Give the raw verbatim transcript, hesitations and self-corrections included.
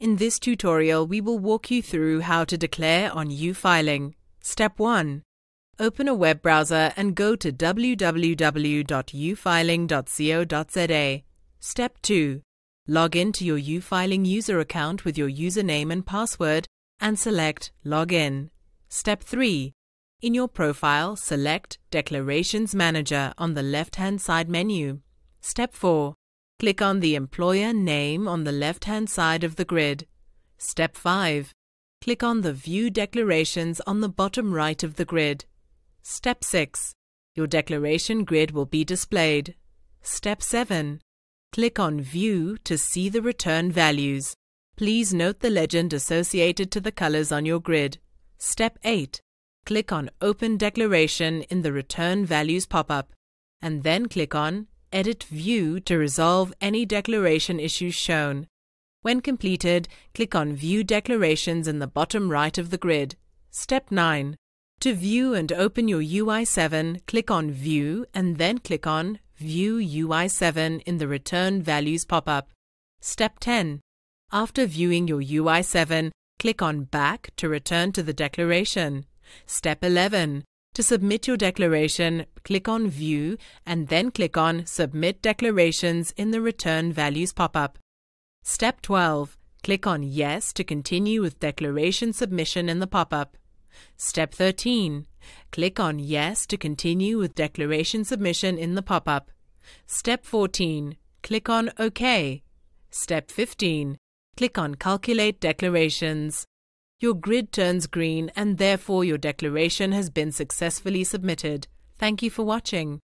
In this tutorial, we will walk you through how to declare on uFiling. Step one. Open a web browser and go to w w w dot u filing dot co dot z a. Step two. Log in to your uFiling user account with your username and password and select Login. Step three. In your profile, select Declarations Manager on the left-hand side menu. Step four. Click on the employer name on the left-hand side of the grid. Step five. Click on the View Declarations on the bottom right of the grid. Step six. Your declaration grid will be displayed. Step seven. Click on View to see the return values. Please note the legend associated to the colors on your grid. Step eight. Click on Open Declaration in the Return Values pop-up, and then click on Edit View to resolve any declaration issues shown. When completed, click on View Declarations in the bottom right of the grid. Step nine. To view and open your U I seven, click on View and then click on View U I seven in the Return Values pop-up. Step ten. After viewing your U I seven, click on Back to return to the declaration. Step eleven. To submit your declaration, click on View and then click on Submit Declarations in the Return Values pop-up. Step twelve. Click on Yes to continue with declaration submission in the pop-up. Step thirteen. Click on Yes to continue with declaration submission in the pop-up. Step fourteen. Click on OK. Step fifteen. Click on Calculate Declarations. Your grid turns green and therefore your declaration has been successfully submitted. Thank you for watching.